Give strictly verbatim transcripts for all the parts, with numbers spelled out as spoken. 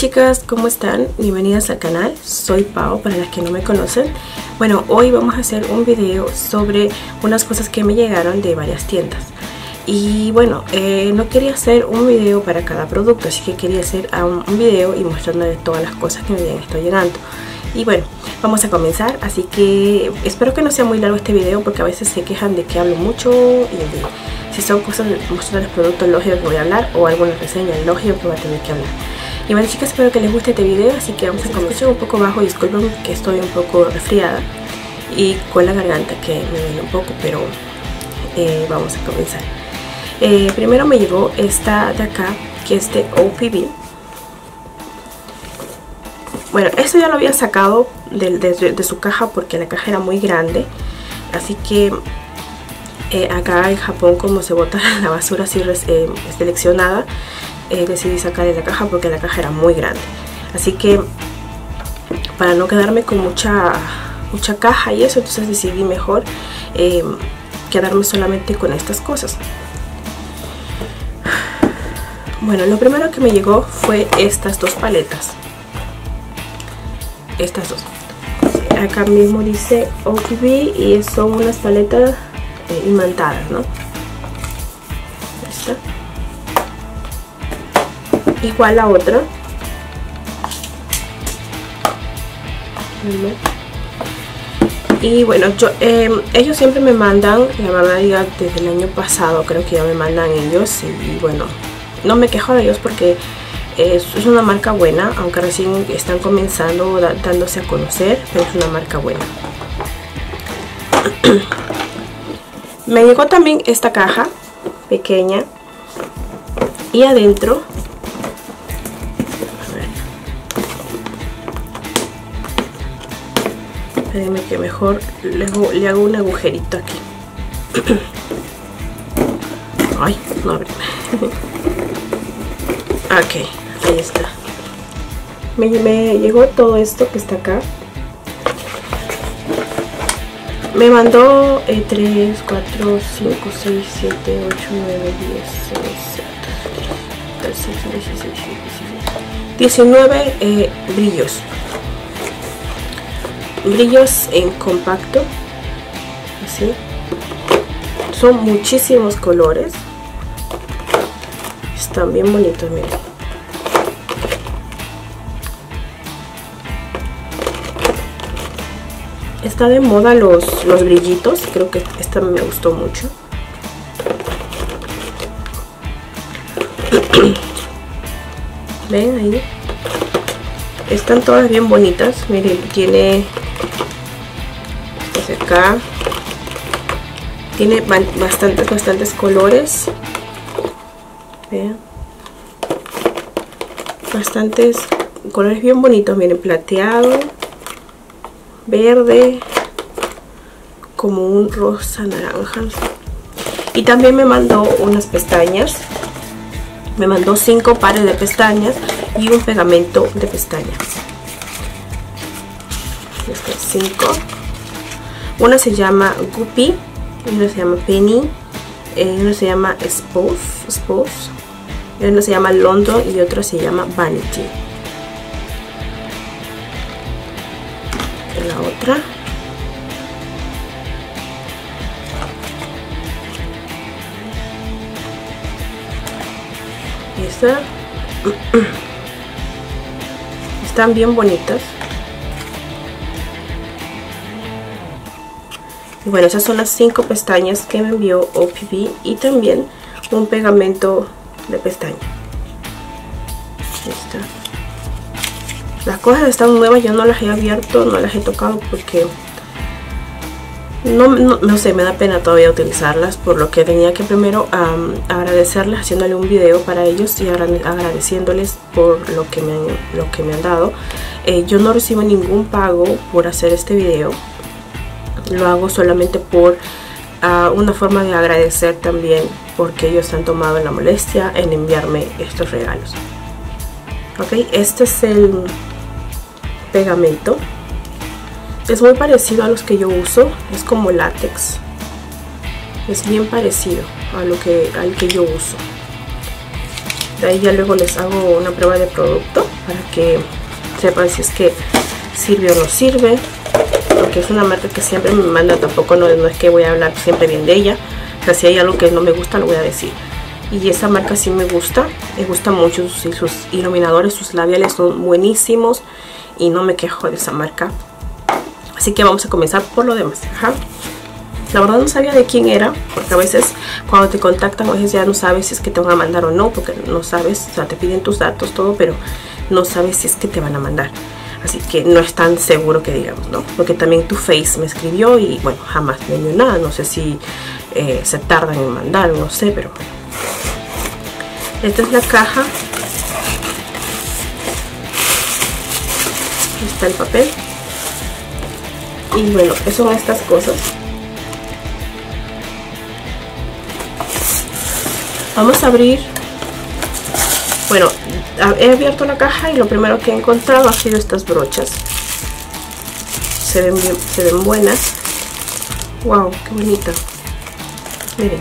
chicas, ¿cómo están? Bienvenidas al canal, soy Pau para las que no me conocen. Bueno, hoy vamos a hacer un video sobre unas cosas que me llegaron de varias tiendas. Y bueno, eh, no quería hacer un video para cada producto, así que quería hacer un, un video y mostrarles todas las cosas que me habían estado llegando. Y bueno, vamos a comenzar, así que espero que no sea muy largo este video porque a veces se quejan de que hablo mucho y si son cosas de mostrar los productos lógicos que voy a hablar o alguna reseña lógico que voy a tener que hablar. Y bueno chicas, espero que les guste este video, así que vamos a comenzar un poco bajo. Disculpen que estoy un poco resfriada y con la garganta que me duele un poco, pero eh, vamos a comenzar. Eh, primero me llegó esta de acá, que es de O P B. Bueno, esto ya lo había sacado de, de, de su caja porque la caja era muy grande, así que eh, acá en Japón, como se bota la basura así eh, seleccionada, eh, decidí sacar de la caja porque la caja era muy grande. Así que para no quedarme con mucha mucha caja y eso, entonces decidí mejor eh, quedarme solamente con estas cosas. Bueno, lo primero que me llegó fue estas dos paletas. Estas dos. Acá mismo dice O P B y son unas paletas eh, imantadas, ¿no? Esta. Igual la otra. Y bueno, yo eh, ellos siempre me mandan, la verdad ya desde el año pasado creo que ya me mandan ellos y, y bueno, no me quejo de ellos porque es, es una marca buena, aunque recién están comenzando, da, dándose a conocer, pero es una marca buena. Me llegó también esta caja pequeña y adentro, a ver, espérenme que mejor le hago, le hago un agujerito aquí. Ay, no abre. Ok, ahí está. Me, me llegó todo esto que está acá. Me mandó eh, tres, cuatro, cinco, seis, siete, ocho, nueve, diez, diecinueve eh, brillos. Brillos en compacto. Así. Son muchísimos colores. Están bien bonitos, miren. Está de moda los, los brillitos. Creo que esta me gustó mucho. Ven ahí. Están todas bien bonitas. Miren, tiene desde acá. Tiene bastantes, bastantes colores. Vean. Bastantes colores bien bonitos. Miren, plateado, verde, como un rosa naranja. Y también me mandó unas pestañas. Me mandó cinco pares de pestañas y un pegamento de pestañas. Este, cinco. Una se llama Guppy, una se llama Penny, eh, una se llama Spose, Spose, una se llama London y otra se llama Vanity. La otra. Esta. Están bien bonitas. Y bueno, esas son las cinco pestañas que me envió O P B y también un pegamento de pestaña. Esta. Las cosas están nuevas, yo no las he abierto, no las he tocado porque no, no, no sé, me da pena todavía utilizarlas, por lo que tenía que primero um, agradecerles haciéndole un video para ellos y agradeciéndoles por lo que me han, lo que me han dado. Eh, yo no recibo ningún pago por hacer este video, lo hago solamente por uh, una forma de agradecer también porque ellos han tomado la molestia en enviarme estos regalos. Ok, este es el pegamento. Es muy parecido a los que yo uso, es como látex, es bien parecido a lo que, al que yo uso. De ahí ya luego les hago una prueba de producto. para que sepan si es que sirve o no sirve, porque es una marca que siempre me manda. Tampoco no, no es que voy a hablar siempre bien de ella, o sea, si hay algo que no me gusta lo voy a decir. Y esa marca sí me gusta, me gusta mucho, sus, sus iluminadores, sus labiales son buenísimos y no me quejo de esa marca. Así que vamos a comenzar por lo demás. Ajá. La verdad no sabía de quién era, porque a veces cuando te contactan, a veces ya no sabes si es que te van a mandar o no, porque no sabes, o sea, te piden tus datos, todo, pero no sabes si es que te van a mandar. Así que no es tan seguro que digamos, ¿no? Porque también Too Faced me escribió y bueno, jamás me dio nada. No sé si eh, se tardan en mandar, no sé, pero bueno. Esta es la caja. Aquí está el papel. Y bueno, son estas cosas. Vamos a abrir. Bueno, he abierto la caja y lo primero que he encontrado ha sido estas brochas. Se ven bien, se ven buenas. Wow, qué bonita. Miren.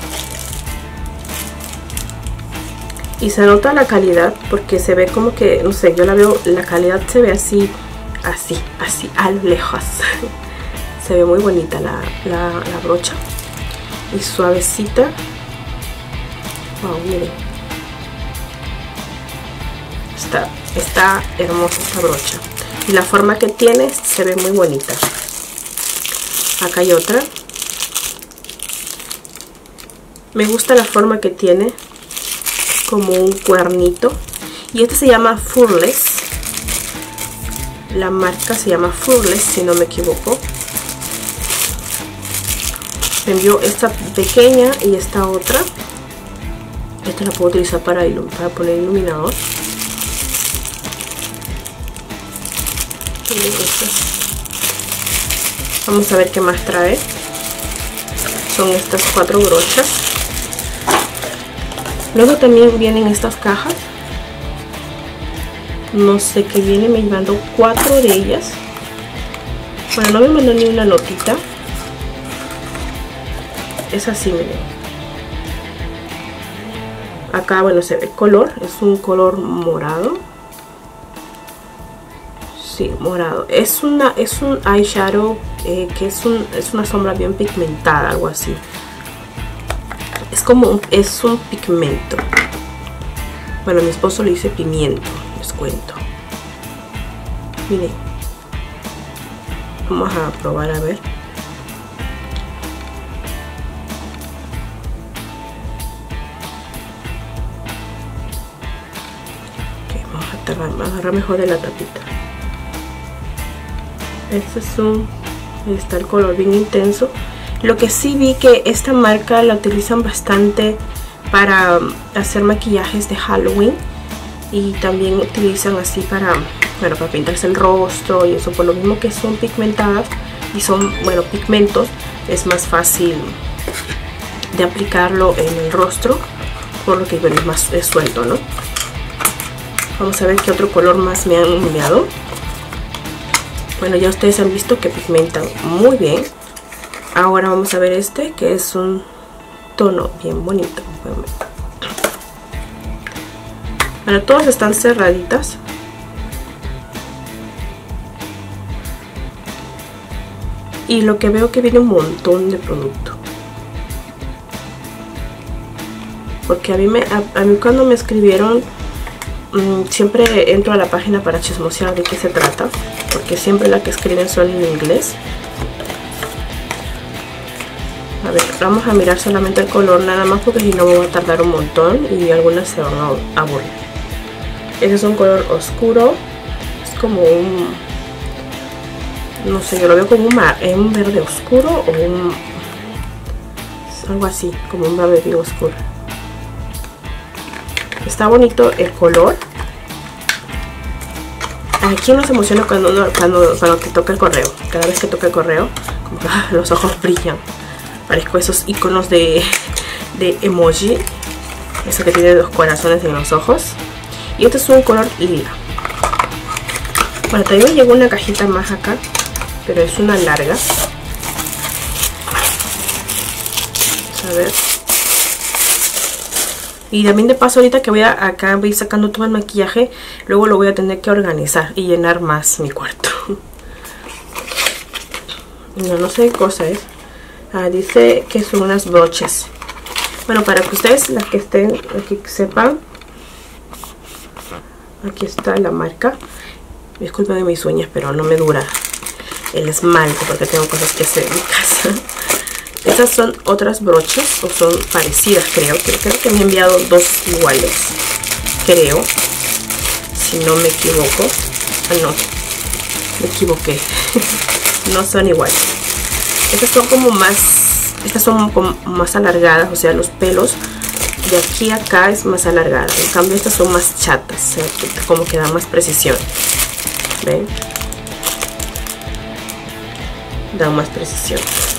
Y se nota la calidad porque se ve como que, no sé, yo la veo, la calidad se ve así, así, así, a lo lejos. Se ve muy bonita la, la, la brocha. Y suavecita. Wow, miren. Está, está hermosa esta brocha. Y la forma que tiene se ve muy bonita. Acá hay otra. Me gusta la forma que tiene. Como un cuernito. Y este se llama Furless. La marca se llama Furless, si no me equivoco. Me envió esta pequeña y esta otra. Esta la puedo utilizar para, para poner iluminador. Vamos a ver qué más trae. Son estas cuatro brochas. Luego también vienen estas cajas. No sé qué viene, me mandó cuatro de ellas. Bueno, no me mandó ni una notita. Es así, miren. Acá, bueno, se ve el color. Es un color morado. Sí, morado. Es una, es un eyeshadow eh, que es, un, es una sombra bien pigmentada, algo así. Es como un, es un pigmento. Bueno, mi esposo le dice pimiento, les cuento. Miren. Vamos a probar a ver. Okay, vamos a agarrar, vamos a agarrar mejor de la tapita. Este es un... Ahí está el color bien intenso. Lo que sí vi que esta marca la utilizan bastante para hacer maquillajes de Halloween. Y también utilizan así para, bueno, para pintarse el rostro y eso. Por lo mismo que son pigmentadas y son, bueno, pigmentos, es más fácil de aplicarlo en el rostro. Por lo que, bueno, es más es suelto, ¿no? Vamos a ver qué otro color más me han enviado. Bueno, ya ustedes han visto que pigmentan muy bien. Ahora vamos a ver este, que es un tono bien bonito. Bueno, todas están cerraditas. Y lo que veo que viene un montón de producto. Porque a mí, me, a, a mí cuando me escribieron, mmm, siempre entro a la página para chismosear de qué se trata. Porque siempre la que escriben son en inglés. A ver, vamos a mirar solamente el color nada más, porque si no me va a tardar un montón y algunas se van a aburrir. Este es un color oscuro. Es como un... no sé, yo lo veo como un, mar, un verde oscuro o un... algo así, como un verde bien oscuro. Está bonito el color. ¿A quién nos emociona cuando, uno, cuando, cuando te toca el correo? Cada vez que toca el correo, como que ah, los ojos brillan. Parezco esos iconos de, de emoji. Eso que tiene dos corazones en los ojos. Y este es un color lila. Bueno, también me llegó una cajita más acá, pero es una larga. Vamos a ver. Y también de paso ahorita que voy a, acá voy sacando todo el maquillaje, luego lo voy a tener que organizar y llenar más mi cuarto. No, no sé qué cosa es. Ah, dice que son unas broches. Bueno, para que ustedes, las que estén aquí, sepan. Aquí está la marca. Disculpen de mis uñas, pero no me dura el esmalte porque tengo cosas que hacer en mi casa. Estas son otras brochas, o son parecidas, creo. Creo que me he enviado dos iguales, creo, si no me equivoco. Ah, no, me equivoqué. No son iguales. Estas son como más, estas son como más alargadas, o sea, los pelos de aquí a acá es más alargada. En cambio estas son más chatas, o sea, como que dan más precisión. ¿Ven? Dan más precisión.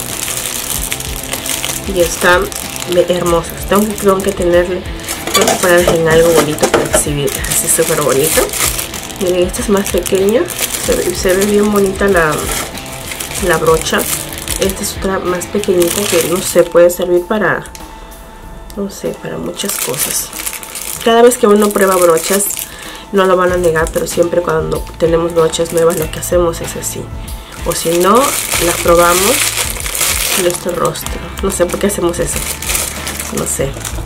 Y están hermosas. Tengo, tengo que tenerle, tengo que ponerlas en algo bonito para exhibirlas. Así súper bonito. Miren, esta es más pequeña. Se ve, se ve bien bonita la, la brocha. Esta es otra más pequeñita que no sé, puede servir para, no sé, para muchas cosas. Cada vez que uno prueba brochas, no lo van a negar, pero siempre cuando tenemos brochas nuevas lo que hacemos es así. O si no, las probamos en nuestro rostro. No sé por qué hacemos eso. No sé.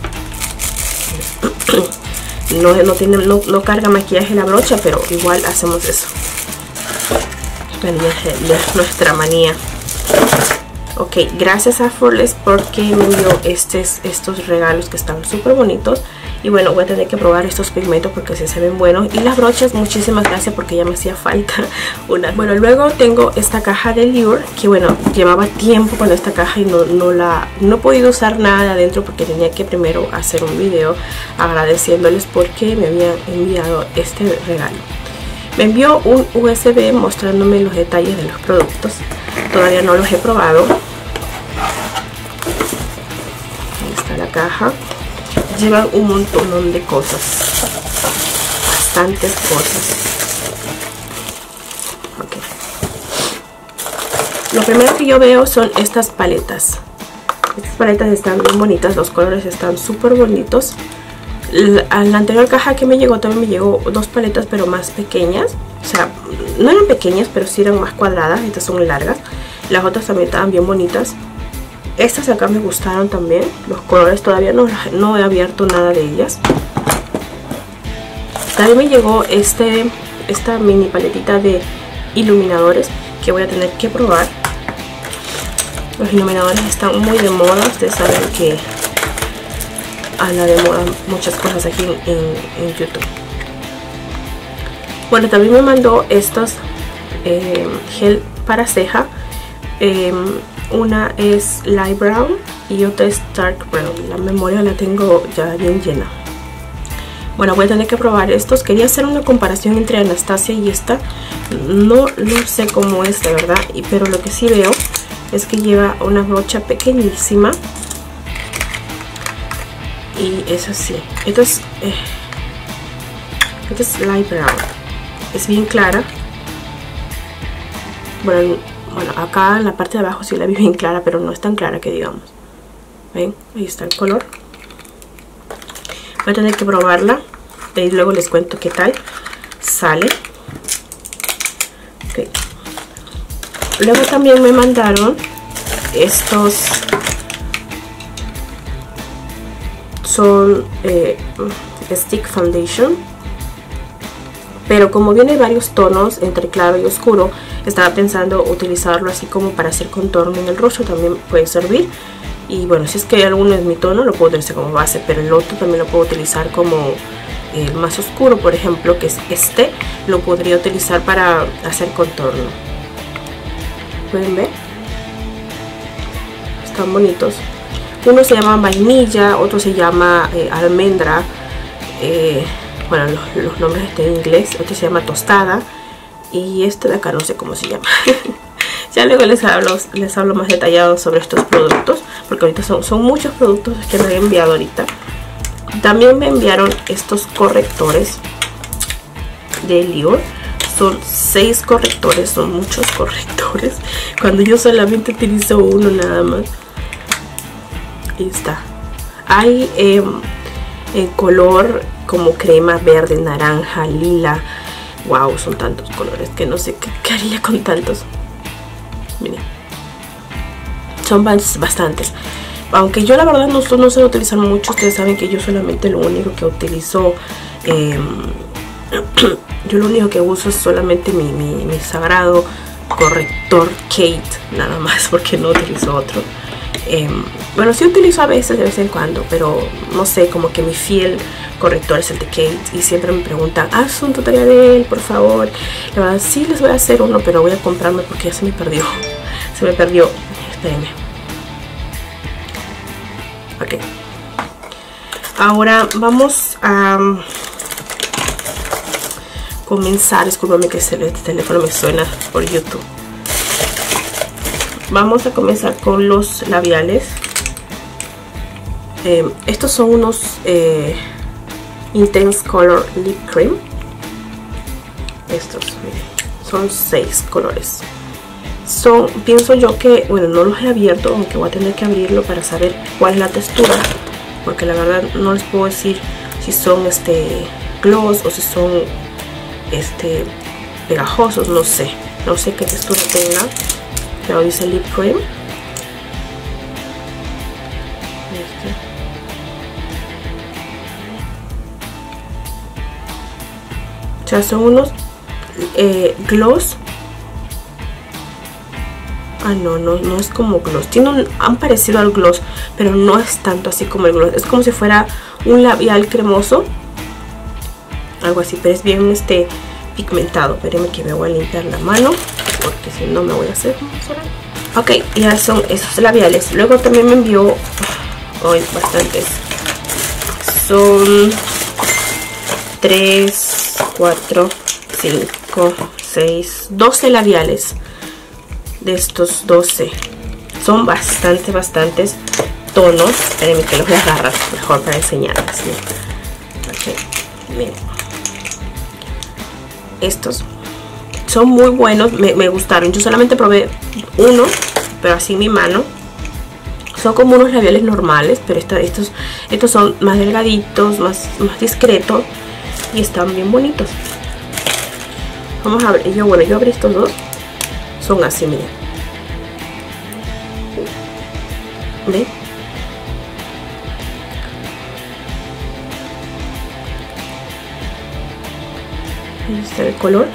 No, no, tiene, no, no carga maquillaje la brocha, pero igual hacemos eso. Bueno, ya es nuestra manía. Ok, gracias a Forless porque me dio estos, estos regalos que están súper bonitos. Y bueno, voy a tener que probar estos pigmentos porque sí se ven buenos. Y las brochas, muchísimas gracias porque ya me hacía falta una. Bueno, luego tengo esta caja de Lure, que bueno, llevaba tiempo con esta caja y no, no la no he podido usar nada de adentro porque tenía que primero hacer un video agradeciéndoles porque me habían enviado este regalo. Me envió un U S B mostrándome los detalles de los productos. Todavía no los he probado. Ahí está la caja. Llevan un montón de cosas. Bastantes cosas. Okay. Lo primero que yo veo son estas paletas. Estas paletas están bien bonitas. Los colores están súper bonitos. A la anterior caja que me llegó también me llegó dos paletas, pero más pequeñas. O sea, no eran pequeñas, pero sí eran más cuadradas. Estas son largas. Las otras también estaban bien bonitas. Estas acá me gustaron también. Los colores todavía no, no he abierto nada de ellas. También me llegó este, esta mini paletita de iluminadores que voy a tener que probar. Los iluminadores están muy de moda. Ustedes saben que anda de moda muchas cosas aquí en, en, en YouTube. Bueno, también me mandó estos eh, gel para ceja. Eh, una es light brown y otra es dark brown. La memoria la tengo ya bien llena. Bueno, voy a tener que probar estos. Quería hacer una comparación entre Anastasia y esta. No, no sé cómo es de verdad, pero lo que sí veo es que lleva una brocha pequeñísima. Y es así. Esto es, eh, esto es light brown. Es bien clara. Bueno, bueno, acá en la parte de abajo sí la vi bien clara, pero no es tan clara que digamos. ¿Ven? Ahí está el color. Voy a tener que probarla. Y luego les cuento qué tal sale. Okay. Luego también me mandaron estos. Son eh, Stick Foundation. Pero como viene varios tonos entre claro y oscuro, estaba pensando utilizarlo así como para hacer contorno en el rostro. También puede servir. Y bueno, si es que alguno es mi tono, lo puedo utilizar como base. Pero el otro también lo puedo utilizar como el más oscuro, por ejemplo, que es este. Lo podría utilizar para hacer contorno. ¿Pueden ver? Están bonitos. Uno se llama vainilla, otro se llama eh, almendra. Eh, bueno, los, los nombres están en inglés. Otro se llama tostada. Y este de acá no sé cómo se llama. Ya luego les hablo, les hablo más detallado sobre estos productos. Porque ahorita son, son muchos productos que me han enviado ahorita. También me enviaron estos correctores de Lure. Son seis correctores, son muchos correctores. Cuando yo solamente utilizo uno nada más. Ahí está. Hay, eh, en color como crema, verde, naranja, lila. Wow, son tantos colores que no sé qué, qué haría con tantos. Miren, son bastantes. Aunque yo la verdad no, no sé utilizar mucho. Ustedes saben que yo solamente lo único que utilizo, eh, yo lo único que uso es solamente mi, mi, mi sagrado corrector Kate, nada más, porque no utilizo otro. Eh, bueno, sí utilizo a veces, de vez en cuando, pero no sé, como que mi fiel corrector es el de Kate. Y siempre me preguntan, haz un tutorial de él, por favor. La verdad sí les voy a hacer uno, pero voy a comprarme porque ya se me perdió. Se me perdió. Espérenme. Ok. Ahora vamos a comenzar. Discúlpame que el teléfono me suena por YouTube. Vamos a comenzar con los labiales. Eh, estos son unos eh, Intense Color Lip Cream. Estos, miren, son seis colores. Son, pienso yo que, bueno, no los he abierto, aunque voy a tener que abrirlo para saber cuál es la textura, porque la verdad no les puedo decir si son este gloss o si son este pegajosos, no sé, no sé qué textura tenga, pero dice lip cream. Este. O sea, son unos eh, gloss. Ah, no, no, no es como gloss. Tiene un, han parecido al gloss, pero no es tanto así como el gloss. Es como si fuera un labial cremoso, algo así, pero es bien este pigmentado. Espérenme que me voy a limpiar la mano, porque si no me voy a hacer. Ok, ya son esos labiales. Luego también me envió hoy oh, bastantes. Son tres, cuatro, cinco, seis, doce labiales. De estos doce son bastante bastantes tonos. Espérenme que los voy a agarrar mejor para enseñarles. Okay. Miren, estos son muy buenos, me, me gustaron. Yo solamente probé uno, pero así en mi mano. Son como unos labiales normales, pero esta, estos, estos son más delgaditos, más, más discretos y están bien bonitos. Vamos a ver, yo bueno, yo abrí estos dos. Son así, miren. ¿Ven? Ahí está el color.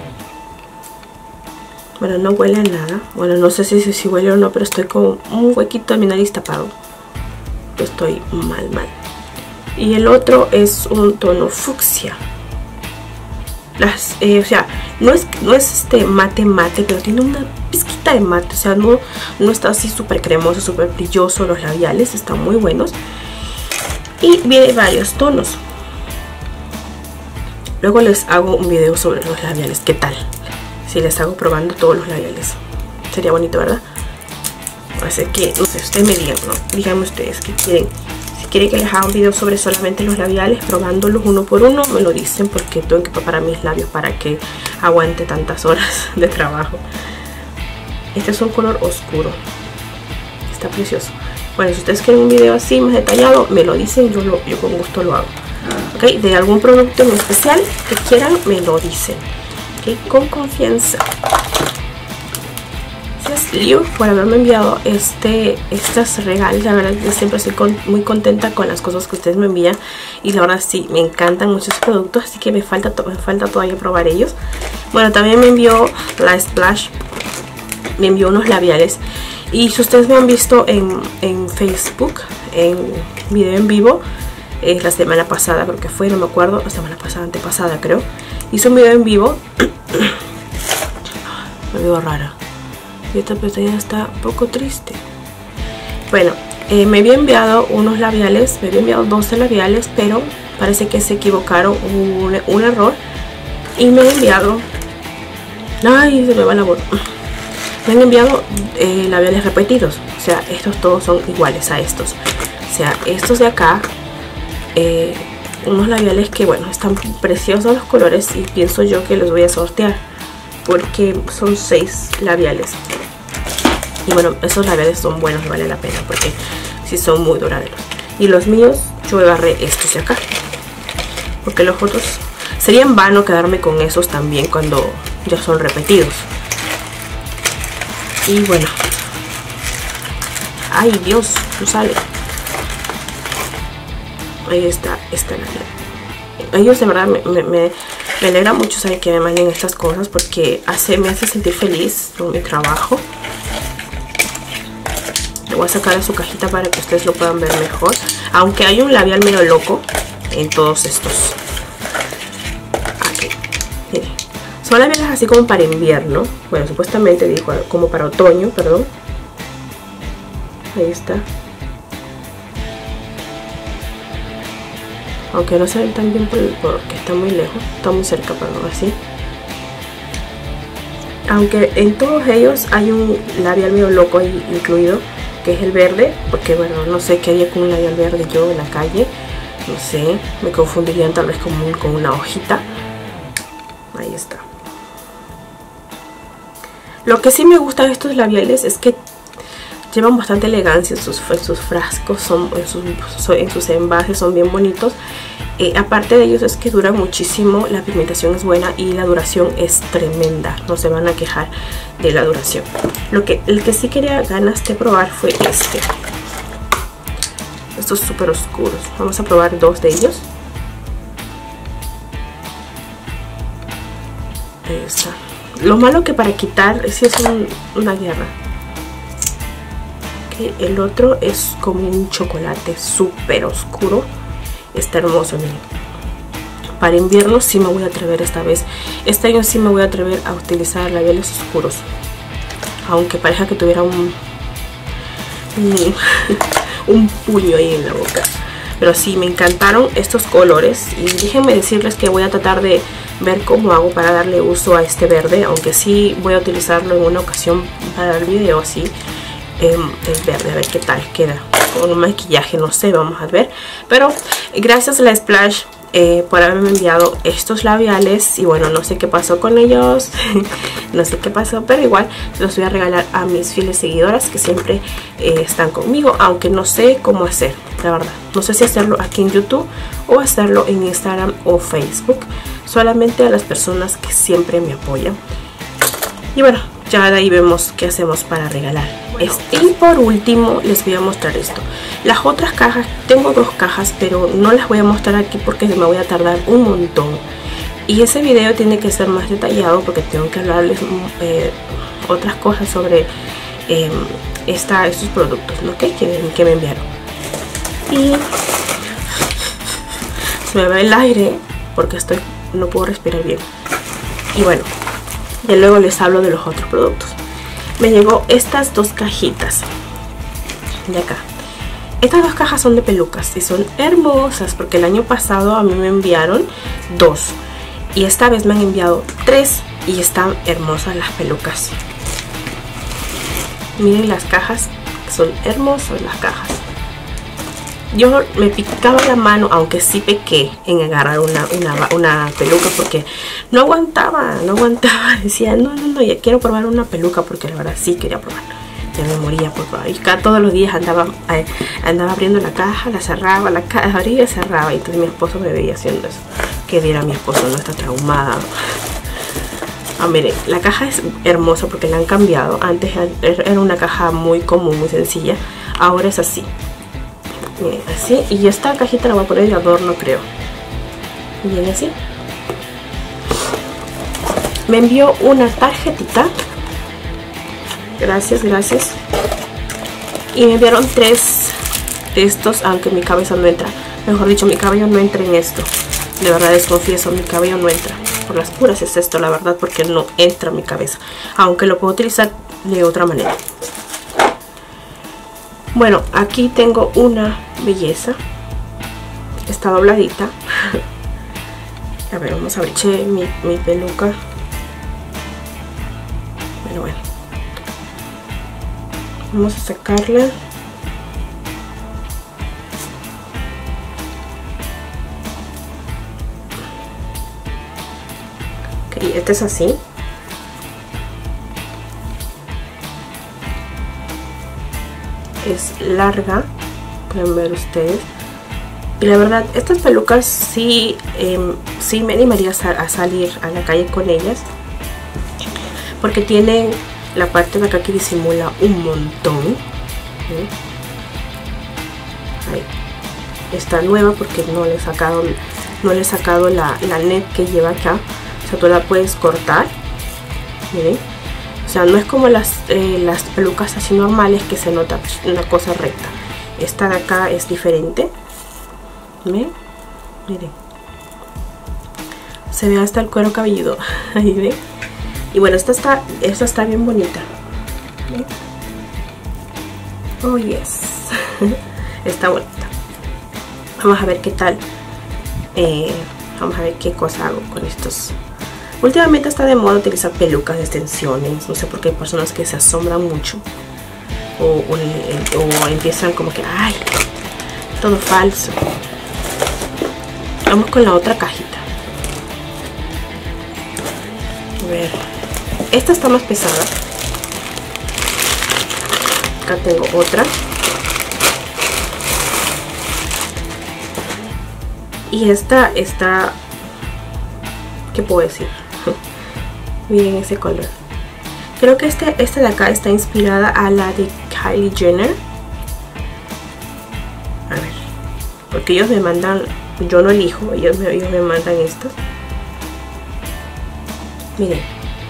Bueno, no huele a nada. Bueno, no sé si, si, si huele o no, pero estoy con un huequito de mi nariz tapado. Estoy mal, mal. Y el otro es un tono fucsia. Las, eh, o sea, no es, no es este mate mate, pero tiene una pizquita de mate. O sea, no, no está así súper cremoso, súper brilloso. Los labiales están muy buenos. Y viene varios tonos. Luego les hago un video sobre los labiales. ¿Qué tal? Si les hago probando todos los labiales. Sería bonito, ¿verdad? Así que, no sé, ustedes me digan, ¿no? Díganme ustedes qué quieren. Quieren que les haga un video sobre solamente los labiales, probándolos uno por uno, me lo dicen, porque tengo que preparar mis labios para que aguante tantas horas de trabajo. Este es un color oscuro, está precioso. Bueno, si ustedes quieren un video así más detallado, me lo dicen, yo, lo, yo con gusto lo hago. Ok, de algún producto en especial que quieran, me lo dicen. Ok, con confianza. Gracias, Liu, por haberme enviado este, estos regalos. La verdad, yo siempre estoy con, muy contenta con las cosas que ustedes me envían. Y la verdad, sí, me encantan muchos productos. Así que me falta, me falta todavía probar ellos. Bueno, también me envió la Splash. Me envió unos labiales. Y si ustedes me han visto en, en Facebook, en video en vivo, es la semana pasada, creo que fue, no me acuerdo. La semana pasada, antepasada, creo. Hice un video en vivo. Me veo rara. Y esta pestaña está un poco triste. Bueno, eh, me había enviado unos labiales. Me había enviado doce labiales, pero parece que se equivocaron. Un, un error. Y me han enviado... Ay, se me va la voz. Me han enviado eh, labiales repetidos. O sea, estos todos son iguales a estos. O sea, estos de acá... Eh, unos labiales que, bueno, están preciosos los colores. Y pienso yo que los voy a sortear, porque son seis labiales. Y bueno, esos labiales son buenos, vale la pena, porque sí son muy duraderos. Y los míos yo agarré estos de acá, porque los otros sería en vano quedarme con esos también cuando ya son repetidos. Y bueno, ay Dios, no sale. Ahí está, está la... Ellos de verdad me, me, me, me alegra mucho saber que me manden estas cosas, porque hace, me hace sentir feliz con mi trabajo. Le voy a sacar de su cajita para que ustedes lo puedan ver mejor, aunque hay un labial medio loco en todos estos. Aquí, miren, son labiales así como para invierno, bueno, supuestamente dijo como para otoño, perdón. Ahí está. Aunque no se ven tan bien por, porque está muy lejos, está muy cerca, perdón, así. Aunque en todos ellos hay un labial medio loco ahí incluido, que es el verde, porque bueno, no sé qué haría con un labial verde yo en la calle, no sé, me confundirían tal vez con, un, con una hojita. Ahí está. Lo que sí me gusta de estos labiales es que llevan bastante elegancia en sus, en sus frascos, son, en, sus, en sus envases son bien bonitos. Eh, aparte de ellos es que duran muchísimo, la pigmentación es buena y la duración es tremenda, no se van a quejar de la duración. Lo que, el que sí quería ganas de probar fue este. Estos súper oscuros. Vamos a probar dos de ellos. Ahí está. Lo malo que para quitar, sí es un, una guerra. El otro es como un chocolate súper oscuro. Está hermoso, miren. Para invierno sí me voy a atrever esta vez. Este año sí me voy a atrever a utilizar labiales oscuros. Aunque parezca que tuviera un, un, un puño ahí en la boca. Pero sí, me encantaron estos colores. Y déjenme decirles que voy a tratar de ver cómo hago para darle uso a este verde. Aunque sí voy a utilizarlo en una ocasión para el video así. Eh, el verde, a ver qué tal queda con un maquillaje, no sé, vamos a ver. Pero gracias a la Splash eh, por haberme enviado estos labiales. Y bueno, no sé qué pasó con ellos. No sé qué pasó, pero igual los voy a regalar a mis fieles seguidoras que siempre eh, están conmigo. Aunque no sé cómo hacer, la verdad. No sé si hacerlo aquí en YouTube o hacerlo en Instagram o Facebook. Solamente a las personas que siempre me apoyan. Y bueno, ya de ahí vemos qué hacemos para regalar. Bueno, y por último les voy a mostrar esto. Las otras cajas, tengo dos cajas, pero no las voy a mostrar aquí porque me voy a tardar un montón. Y ese video tiene que ser más detallado porque tengo que hablarles eh, otras cosas sobre eh, esta, estos productos, ¿no? que, que me enviaron. Y se me va el aire porque estoy, no puedo respirar bien. Y bueno, y luego les hablo de los otros productos. Me llegó estas dos cajitas de acá. Estas dos cajas son de pelucas y son hermosas porque el año pasado a mí me enviaron dos y esta vez me han enviado tres y están hermosas las pelucas. Miren las cajas, son hermosas las cajas. Yo me picaba la mano, aunque sí pequé en agarrar una, una, una peluca porque no aguantaba, no aguantaba. Decía, no, no, no, ya quiero probar una peluca porque la verdad sí quería probar. Ya me moría por probar. Y cada, todos los días andaba, eh, andaba abriendo la caja, la cerraba, la caja abría y cerraba. Y entonces mi esposo me veía haciendo eso. Que diera mi esposo, no está traumada. Ah, miren, la caja es hermosa porque la han cambiado. Antes era una caja muy común, muy sencilla. Ahora es así. Miren, así, y esta cajita la voy a poner de adorno, creo. Miren, así. Me envió una tarjetita. Gracias, gracias. Y me enviaron tres de estos, aunque mi cabeza no entra. Mejor dicho, mi cabello no entra en esto. De verdad les confieso, mi cabello no entra. Por las puras es esto, la verdad, porque no entra en mi cabeza. Aunque lo puedo utilizar de otra manera. Bueno, aquí tengo una belleza. Está dobladita. A ver, vamos a abrir che, mi, mi peluca. Bueno, bueno. Vamos a sacarla. Ok, este es así. Es larga, pueden ver ustedes. Y la verdad, estas pelucas sí, eh, sí me animaría a, a salir a la calle con ellas, porque tienen la parte de acá que disimula un montón. ¿Sí? Ahí. Está nueva porque no le he sacado, no le he sacado la, la net que lleva acá. O sea, tú la puedes cortar. Miren. O sea, no es como las, eh, las pelucas así normales que se nota una cosa recta. Esta de acá es diferente. ¿Ven? Miren. Se ve hasta el cuero cabelludo. Ahí ven. Y bueno, esta está, esta está bien bonita. ¿Ven? Oh yes. Está bonita. Vamos a ver qué tal. Eh, vamos a ver qué cosa hago con estos. Últimamente está de moda utilizar pelucas de extensiones. No sé por qué hay personas que se asombran mucho. O, o, o empiezan como que, ay, todo falso. Vamos con la otra cajita. A ver. Esta está más pesada. Acá tengo otra. Y esta está... ¿Qué puedo decir? Miren ese color. Creo que este, esta de acá está inspirada a la de Kylie Jenner. A ver. Porque ellos me mandan... Yo no elijo. Ellos me, ellos me mandan estas. Miren.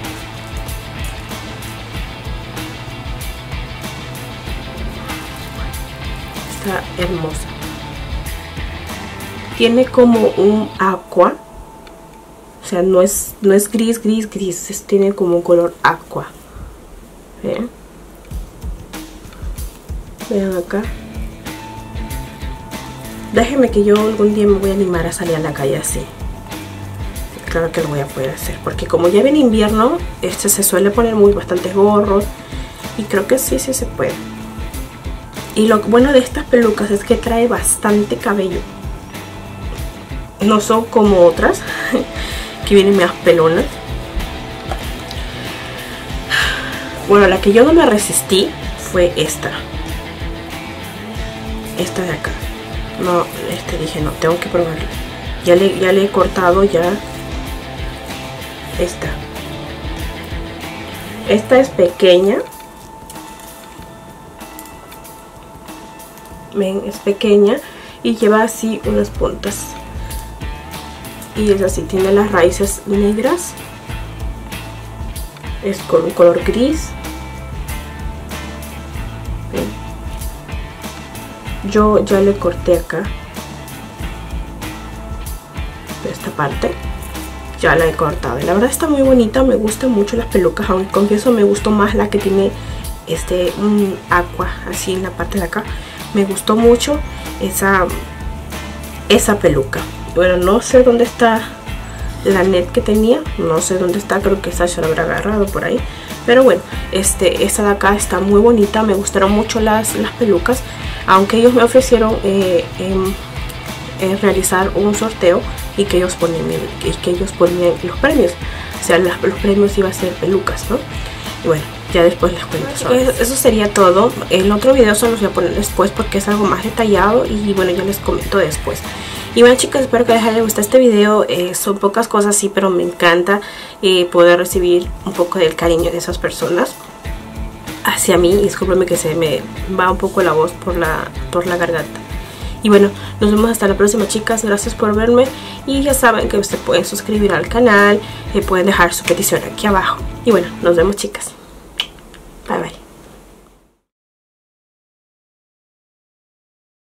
Está hermosa. Tiene como un aqua. O sea, no es, no es gris, gris, gris. Es, tiene como un color aqua. ¿Ven? Vean acá. Déjenme que yo algún día me voy a animar a salir a la calle así. Claro que lo voy a poder hacer. Porque como ya viene invierno, este se suele poner muy bastantes gorros. Y creo que sí, sí se puede. Y lo bueno de estas pelucas es que trae bastante cabello. No son como otras que vienen más pelonas. Bueno, la que yo no me resistí fue esta. Esta de acá. No, este dije no, tengo que probarla. Ya le, ya le he cortado ya. Esta. Esta es pequeña. Ven, es pequeña y lleva así unas puntas. Y es así, tiene las raíces negras. Es con un color gris. ¿Ven? Yo ya le corté acá. Esta parte. Ya la he cortado. Y la verdad está muy bonita. Me gustan mucho las pelucas. Aunque confieso me gustó más la que tiene este un aqua así en la parte de acá. Me gustó mucho esa, esa peluca. Bueno, no sé dónde está la net que tenía. No sé dónde está. Creo que Sasha la habrá agarrado por ahí. Pero bueno, este, esta de acá está muy bonita. Me gustaron mucho las, las pelucas. Aunque ellos me ofrecieron eh, eh, eh, realizar un sorteo. Y que ellos ponían, y que ellos ponían los premios. O sea, las, los premios iban a ser pelucas, ¿no? Y bueno, ya después les cuento. Eso, eso sería todo. El otro video solo los voy a poner después porque es algo más detallado. Y bueno, ya les comento después. Y bueno, chicas, espero que les haya gustado este video. eh, Son pocas cosas, sí, pero me encanta eh, poder recibir un poco del cariño de esas personas hacia mí. Discúlpenme que se me va un poco la voz por la, por la garganta. Y bueno, nos vemos hasta la próxima, chicas. Gracias por verme. Y ya saben que ustedes pueden suscribir al canal. Eh, pueden dejar su petición aquí abajo. Y bueno, nos vemos, chicas.